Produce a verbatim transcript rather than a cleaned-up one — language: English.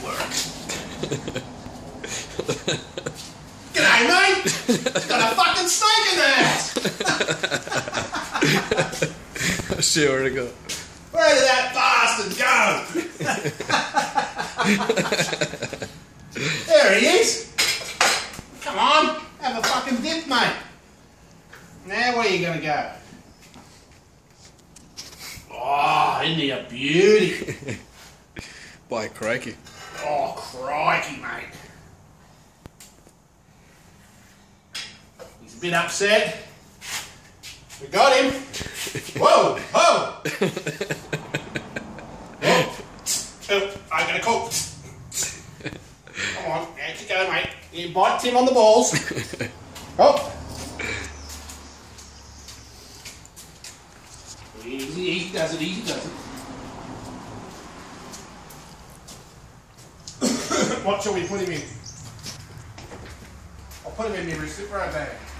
work. G'day, mate! It's got a fucking snake in there! See where to go. Where did that bastard go? There he is! Come on, have a fucking dip, mate. Now where are you going to go? Oh, isn't he a beauty? By crikey. Oh, crikey, mate. He's a bit upset. We got him. Whoa, whoa. Whoa. Oh, I got a call. Come on, out you go, mate. You bite Tim on the balls. Oh. Easy, easy does it, easy does it. What shall we put him in? I'll put him in my recipro bag.